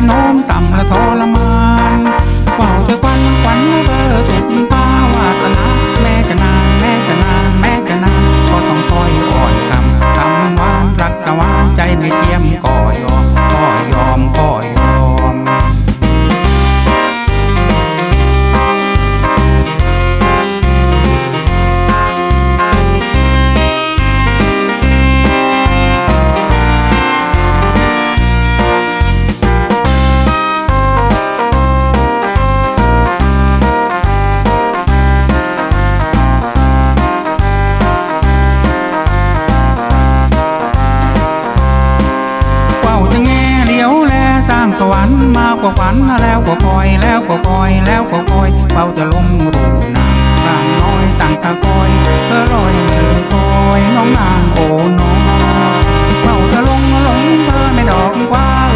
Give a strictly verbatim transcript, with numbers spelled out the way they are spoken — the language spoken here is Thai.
โน้มต่ำและทรมานเฝ้าจะควันควันเบอร์สุดตาวาสนาแม้จะนานแม้จะนานแม้จะนานก็ต้องคอยอ่อนคำคำหวานรักกะหวานใจไม่เทียมก็ยอมก็ยอมก็ยอมสร้างสวรรค์มากกว่าฝันแล้วก็คอยแล้วก็คอยแล้วก็คอยเฝ้าจะลงรูนางร่างน้อยตั้งตาคอยเธอลอยมือคอยน้องนางโอ้น้องเฝ้าจะลงหลงเบอร์ไม่ดอกควา